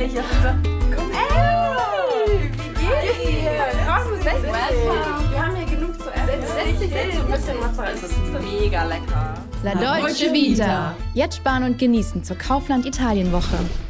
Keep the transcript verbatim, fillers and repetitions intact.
dich jetzt so, komm ey, wie geht's dir? Komm, setz dich. Wir haben hier genug zu essen. Setz dich, setz dich ein bisschen Wasser. Es ist mega lecker. La Dolce Vita. Jetzt sparen und genießen zur Kaufland Italien Woche.